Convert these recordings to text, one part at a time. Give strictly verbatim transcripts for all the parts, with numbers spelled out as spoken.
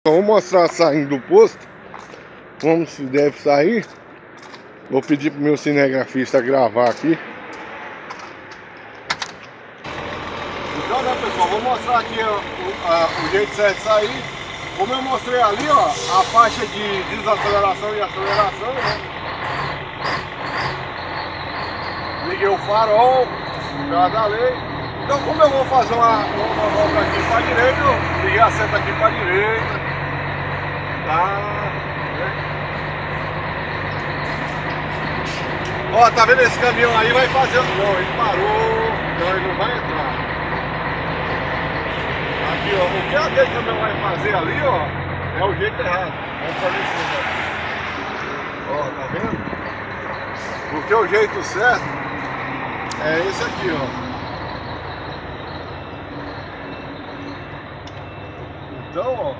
Vou mostrar saindo do posto, como se deve sair. Vou pedir pro meu cinegrafista gravar aqui. Então, né, pessoal, vou mostrar aqui ó, o, a, o jeito certo de sair. Como eu mostrei ali, ó, a faixa de desaceleração e aceleração, né? Liguei o farol, pedalei. Então, como eu vou fazer uma, uma volta aqui para a direita, eu liguei a seta aqui para a direita. Tá, né? Ó, tá vendo esse caminhão aí? Vai fazer. Não, ele parou. Não, ele não vai entrar. Aqui, ó. O que aquele caminhão vai fazer ali, ó, é o jeito errado. Vamos fazer assim, ó. Ó, tá vendo? Porque o jeito certo é esse aqui, ó. Então, ó,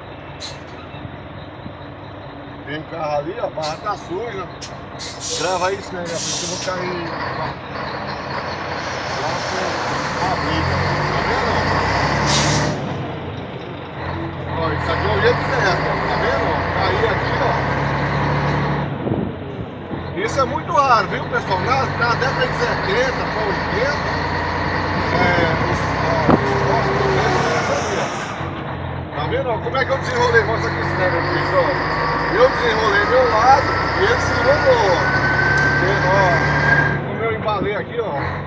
tem um carro ali, a barra tá suja. Grava isso, né, galera? Porque eu vou cair lá, lá com a briga. Tá vendo? Ó, isso aqui é o jeito certo, ó. Tá vendo? Ó, cair aqui, ó. Isso é muito raro, viu, pessoal? Na, na década de setenta para oitenta, é, os, ó, os postos do tá vendo? Como é que eu desenrolei? Mostra aqui esse negócio que eu fiz, ó. Eu desenrolei meu lado e ele se enrolou, ó. Ó, como eu embalei aqui, ó.